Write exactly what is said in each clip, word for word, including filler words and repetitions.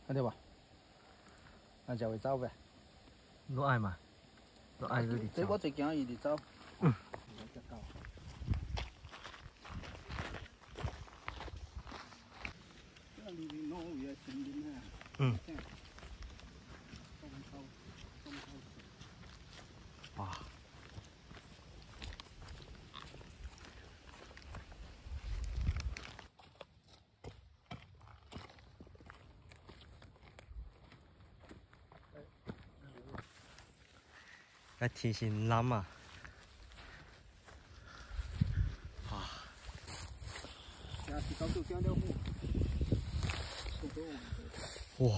安对吧？那就会走呗。 我爱嘛，我爱这里这我最惊伊哩走。 嗯。嗯。哇。个天是蓝啊！啊！哇！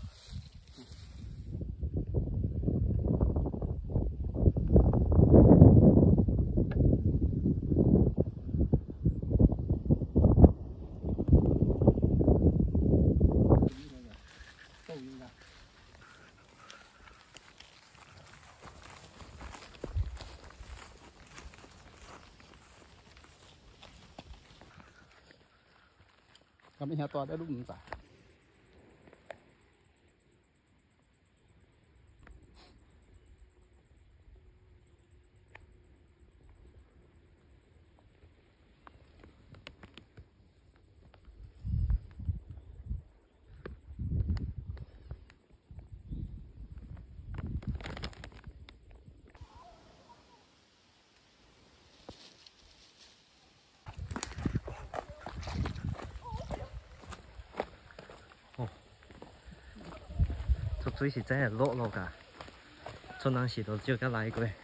咁你下大啲都唔大。 哦，这水是真系落落噶，春能时都照咁嚟过。